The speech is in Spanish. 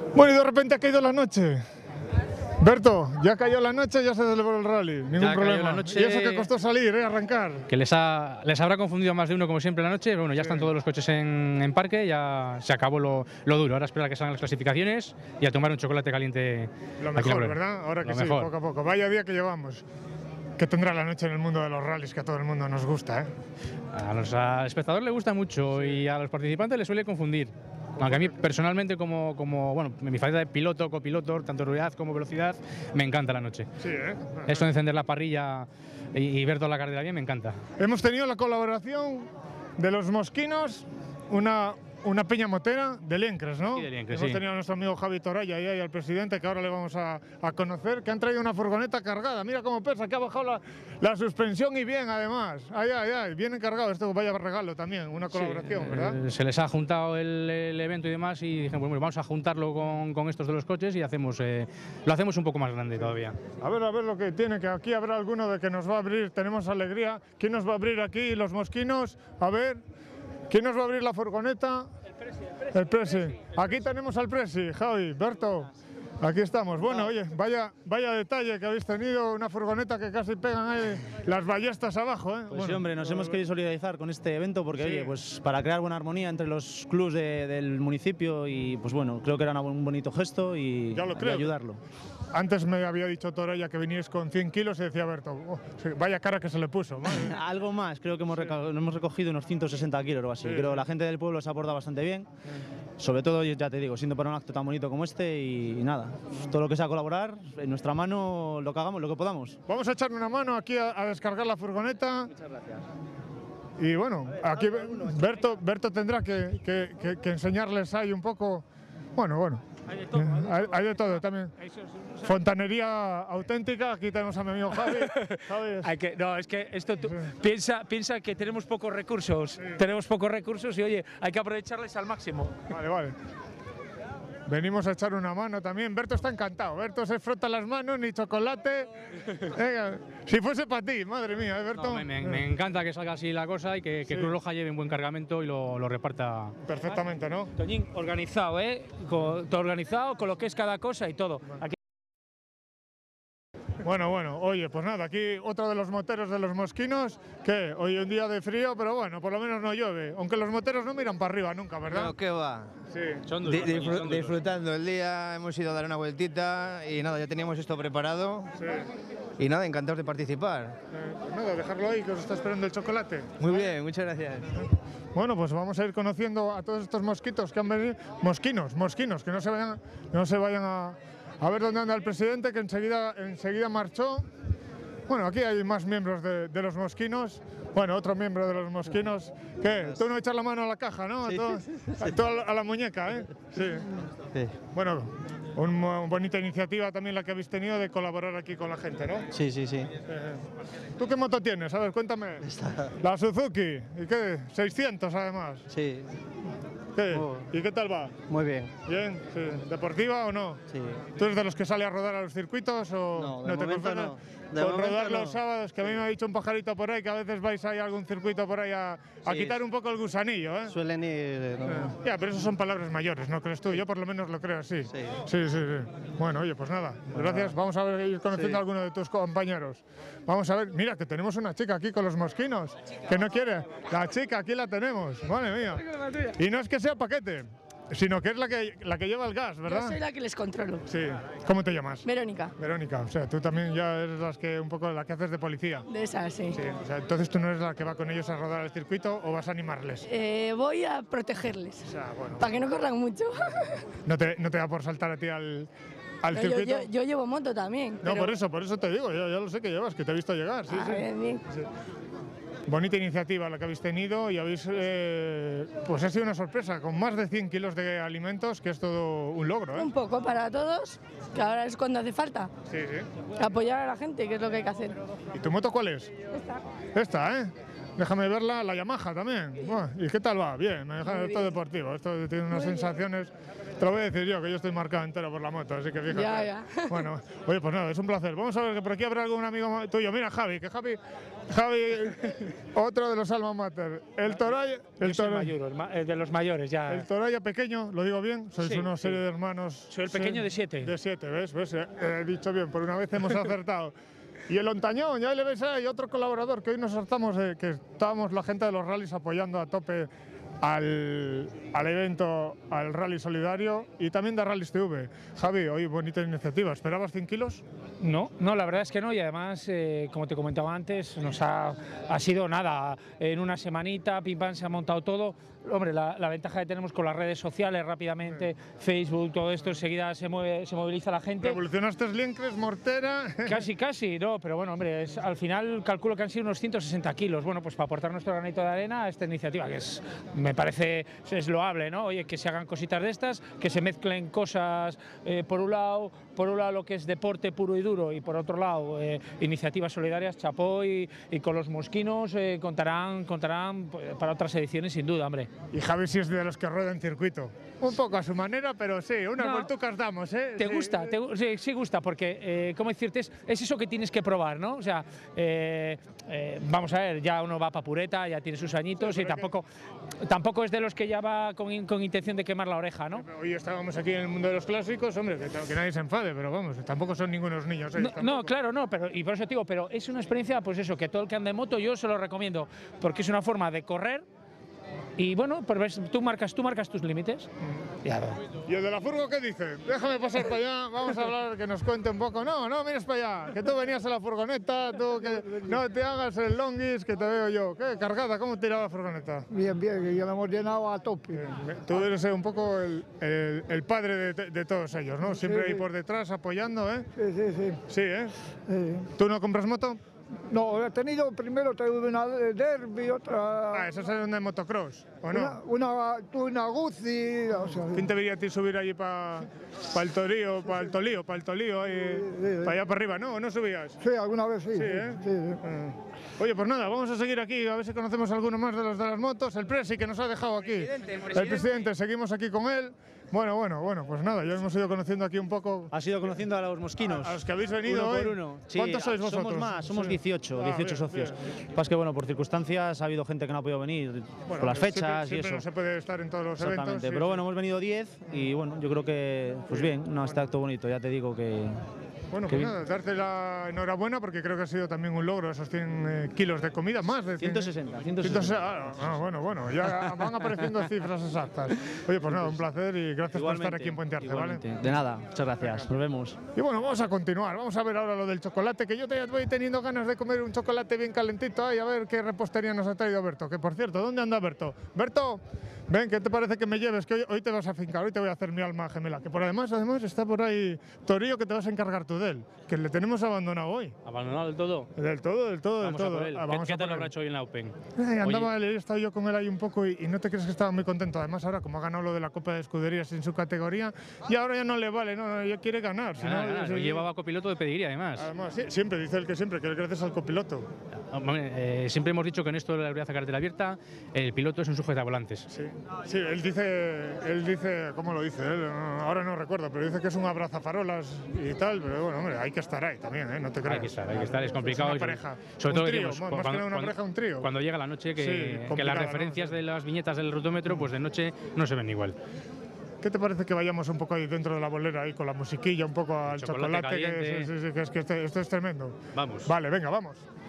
Bueno, y de repente ha caído la noche. Berto, ya cayó la noche, ya se celebró el rally, ningún problema. La noche, y eso que costó salir, arrancar. Que les habrá confundido a más de uno, como siempre, la noche. Bueno, ya están todos los coches en parque, ya se acabó lo duro. Ahora espera que salgan las clasificaciones y a tomar un chocolate caliente. Lo mejor, ¿verdad? Ahora que sí, poco a poco. Vaya día que llevamos. ¿Qué tendrá la noche en el mundo de los rallies que a todo el mundo nos gusta? A los espectadores les gusta mucho y a los participantes les suele confundir. Aunque a mí personalmente, bueno, mi faceta de piloto, copiloto, tanto velocidad como velocidad, me encanta la noche. Sí, Esto de encender la parrilla y ver toda la carrera bien, me encanta. Hemos tenido la colaboración de los Mosquinos, una peña motera de Liencres, ¿no? Sí, de Liencres, Hemos tenido a nuestro amigo Javi Toraya y al presidente, que ahora le vamos a conocer, que han traído una furgoneta cargada. Mira cómo pesa, que ha bajado la suspensión y bien, además. Ay, bien cargado. Esto vaya regalo también, una colaboración, ¿verdad? Se les ha juntado el evento y demás y dijeron, bueno, vamos a juntarlo con estos de los coches y lo hacemos un poco más grande todavía. A ver lo que tiene, que aquí habrá alguno de que nos va a abrir. Tenemos alegría. ¿Quién nos va a abrir aquí? Los Mosquinos. A ver. ¿Quién nos va a abrir la furgoneta? El Presi. Aquí tenemos al Presi, Javi, Berto. Aquí estamos. Bueno, oye, vaya detalle que habéis tenido, una furgoneta que casi pegan ahí las ballestas abajo, ¿eh? Pues sí, hombre, nos hemos querido solidarizar con este evento porque, oye, pues para crear buena armonía entre los clubs del municipio y, pues bueno, creo que era un bonito gesto y ayudarlo. Antes me había dicho Toraya que vinierais con 100 kilos y decía Berto, vaya cara que se le puso. Algo más, creo que hemos recogido unos 160 kilos o así. Sí. Pero la gente del pueblo se ha portado bastante bien. Sobre todo, ya te digo, siendo para un acto tan bonito como este y nada, todo lo que sea colaborar, en nuestra mano lo que hagamos, lo que podamos. Vamos a echarle una mano aquí a descargar la furgoneta. Muchas gracias. Y bueno, aquí Berto tendrá que enseñarles ahí un poco. Bueno. Hay de todo también. Fontanería auténtica, aquí tenemos a mi amigo Javi. No, es que esto piensa que tenemos pocos recursos. Tenemos pocos recursos y oye, hay que aprovecharles al máximo. Vale. Venimos a echar una mano también. Berto está encantado. Berto se frota las manos, ni chocolate. Venga, si fuese para ti, madre mía, Berto. No, me encanta que salga así la cosa y que Cruz Roja lleve un buen cargamento y lo reparta. Perfectamente, ¿no? Toñín, organizado, todo organizado con lo que es cada cosa y todo. Aquí... Bueno, oye, pues nada, aquí otro de los moteros de los Mosquinos, que hoy un día de frío, pero bueno, por lo menos no llueve. Aunque los moteros no miran para arriba nunca, ¿verdad? No, ¿qué va? Sí. Son duros, Disfrutando el día, hemos ido a dar una vueltita y nada, ya teníamos esto preparado. Sí. Y nada, encantados de participar. Pues nada, dejarlo ahí, que os está esperando el chocolate. Muy bien, muchas gracias. Bueno, pues vamos a ir conociendo a todos estos mosquitos que han venido. Mosquinos, que no se vayan a ver dónde anda el presidente, que enseguida marchó. Bueno, aquí hay más miembros de los Mosquinos. Bueno, otro miembro de los Mosquinos. ¿Qué? Tú no echas la mano a la caja, ¿no? Sí. Tú a la muñeca, ¿eh? Sí. Bueno, una bonita iniciativa también la que habéis tenido de colaborar aquí con la gente, ¿no? Sí. ¿Tú qué moto tienes? A ver, cuéntame. La Suzuki. ¿Y qué? 600 además. Sí. ¿Qué? ¿Y qué tal va? Muy bien. ¿Bien? Sí. ¿Deportiva o no? Sí. ¿Tú eres de los que sale a rodar a los circuitos o No, de te momento conformas no. con rodar los sábados? Que a mí me ha dicho un pajarito por ahí que a veces vais a algún circuito por ahí a quitar un poco el gusanillo, ¿eh? Suelen ir... Ya, pero eso son palabras mayores, ¿no crees tú? Yo por lo menos lo creo así. Sí. Bueno, oye, pues nada, gracias. Vamos a ir conociendo a alguno de tus compañeros. Vamos a ver, mira que tenemos una chica aquí con los Mosquinos, que no quiere. La chica, aquí la tenemos, madre mía. Y no es que sea paquete, sino que es la que lleva el gas, ¿verdad? Yo soy la que les controlo. Sí. ¿Cómo te llamas? Verónica. Verónica, o sea, tú también ya eres un poco la que haces de policía. De esa, sí. Sí, o sea, entonces tú no eres la que va con ellos a rodar el circuito o vas a animarles. Voy a protegerles, O sea, bueno. para que no corran mucho. ¿No te da por saltar a ti al circuito? Yo llevo moto también. No, pero... por eso te digo, ya lo sé que llevas, que te he visto llegar. Sí. Bien. Sí. Bonita iniciativa la que habéis tenido y habéis, pues ha sido una sorpresa, con más de 100 kilos de alimentos, que es todo un logro, ¿eh? Un poco para todos, que ahora es cuando hace falta. Sí. Apoyar a la gente, que es lo que hay que hacer. ¿Y tu moto cuál es? Esta, ¿eh? Déjame verla, la Yamaha también. Bueno, ¿y qué tal va? Bien, me deja esto deportivo. Esto tiene unas sensaciones. Te lo voy a decir yo, que yo estoy marcado entero por la moto, así que fíjate. Ya. Bueno, oye, pues nada, es un placer. Vamos a ver que por aquí habrá algún amigo tuyo. Mira, Javi, otro de los alma mater. El Toralla. Yo soy mayor, de los mayores ya. El Toralla pequeño, lo digo bien, sois una serie de hermanos. Soy el pequeño de 7. De 7, ¿ves? He dicho bien, por una vez hemos acertado. Y el Ontañón, ya le ves ahí, otro colaborador que hoy nos hartamos, que estábamos la gente de los rallies apoyando a tope al evento, al Rally Solidario y también de Rallys TV. Javi, hoy bonita iniciativa. ¿Esperabas 100 kilos? No, la verdad es que no, y además, como te comentaba antes, nos ha sido nada, en una semanita, pim pam, se ha montado todo. Hombre, la ventaja que tenemos con las redes sociales, rápidamente, Facebook, todo esto, enseguida se moviliza la gente. ¿Revolucionaste Liencres, Mortera? Casi, no, pero bueno, hombre, al final calculo que han sido unos 160 kilos, bueno, pues para aportar nuestro granito de arena a esta iniciativa, que me parece es loable, ¿no? Oye, que se hagan cositas de estas, que se mezclen cosas, por un lado lo que es deporte puro y duro, y por otro lado iniciativas solidarias, chapó, y con los mosquinos contarán para otras ediciones sin duda, hombre. Y Javi sí es de los que ruedan circuito. Un poco a su manera, pero sí, unas vueltucas damos, ¿eh? ¿Te gusta? Sí gusta, porque, ¿cómo decirte? Es eso que tienes que probar, ¿no? O sea, vamos a ver, ya uno va para pureta, ya tiene sus añitos, y tampoco es de los que ya va con intención de quemar la oreja, ¿no? Hoy estábamos aquí en el mundo de los clásicos, hombre, que nadie se enfade, pero vamos, tampoco son ningunos niños. No, claro, no, y por eso te digo, pero es una experiencia, pues eso, que todo el que anda en moto yo se lo recomiendo, porque es una forma de correr. Y bueno, pues tú marcas tus límites. ¿Y el de la furgo qué dice? Déjame pasar para allá, vamos a hablar, que nos cuente un poco. No, mires para allá, que tú venías a la furgoneta, tú que no te hagas el longis, que te veo yo. ¿Qué? ¿Cargada? ¿Cómo tiraba la furgoneta? Bien, que ya la hemos llenado a tope. Tú eres un poco el padre de todos ellos, ¿no? Siempre ahí por detrás apoyando, ¿eh? Sí. Sí, ¿eh? Sí. ¿Tú no compras moto? No, he tenido primero una Derby, otra... ¿Esas eran de motocross, o no? Una Guzzi... O sea, ¿quién te vería a ti subir allí para el Tolío, para el Tolío, para allá para arriba? ¿No? ¿O no subías? Sí, alguna vez sí. Sí, ¿eh? Sí. Oye, pues nada, vamos a seguir aquí, a ver si conocemos a alguno más de los de las motos. El Presi, que nos ha dejado aquí. El presidente, seguimos aquí con él. Bueno, pues nada, ya hemos ido conociendo aquí un poco. Has ido conociendo a los mosquinos. A los que habéis venido uno hoy. Por uno. Sí, ¿cuántos sois vosotros? Somos más, somos 18 bien, socios. Bien. Pasa que bueno, por circunstancias ha habido gente que no ha podido venir por las fechas siempre y eso. No se puede estar en todos los Exactamente, eventos. pero bueno, hemos venido 10 y bueno, yo creo que, pues bien, este acto bonito, ya te digo que... Bueno, pues nada, darte la enhorabuena porque creo que ha sido también un logro esos 100 kilos de comida, más de 160. Bueno, ya van apareciendo cifras exactas. Oye, pues nada, un placer y gracias por estar aquí en Puente Arce, ¿vale? De nada, muchas gracias, nos vemos. Y bueno, vamos a continuar, vamos a ver ahora lo del chocolate, que yo voy teniendo ganas de comer un chocolate bien calentito, a ver qué repostería nos ha traído Berto, que por cierto, ¿dónde anda Berto? Berto, ven, ¿qué te parece que me lleves? Que hoy te vas a fincar, hoy te voy a hacer mi alma gemela, que por además está por ahí Torillo, que te vas a encargar tú de él, que le tenemos abandonado hoy. ¿Abandonado del todo? Del todo. Vamos a por él. ¿Qué te lo habrá hecho hoy en la Open? Andaba, he estado yo con él ahí un poco y no te crees que estaba muy contento. Además, ahora como ha ganado lo de la Copa de Escuderías en su categoría, y ahora ya no le vale, ya quiere ganar. Lo llevaba copiloto de pedigrí, además. Sí, siempre, dice él que gracias al copiloto. Siempre hemos dicho que en esto de la seguridad a carretera abierta, el piloto es un sujetavolantes. Sí, él dice, ¿cómo lo dice? Ahora no recuerdo, pero dice que es un abrazafarolas y tal, pero bueno, hombre, hay que estar ahí también, ¿eh? No te creas. Hay que estar, es complicado. Es una pareja. Sobre todo trío, más que nada una pareja, un trío. Cuando llega la noche, que las referencias de las viñetas del rutómetro, pues de noche no se ven igual. ¿Qué te parece que vayamos un poco ahí dentro de la bolera, ahí con la musiquilla, un poco al chocolate caliente. que es que esto es tremendo? Vamos. Vale, venga, vamos.